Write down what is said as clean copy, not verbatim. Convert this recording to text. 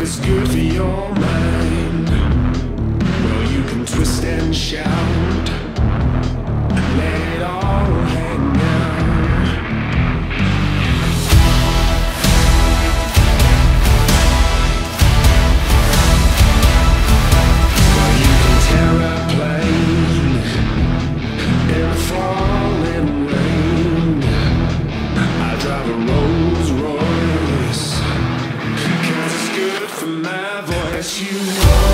it's good for your mind, well, you can twist and shout, let it all hang out. Well, you can tear a plane in a falling rain. I drive a Rolls Royce, 'cause it's good for my voice. You know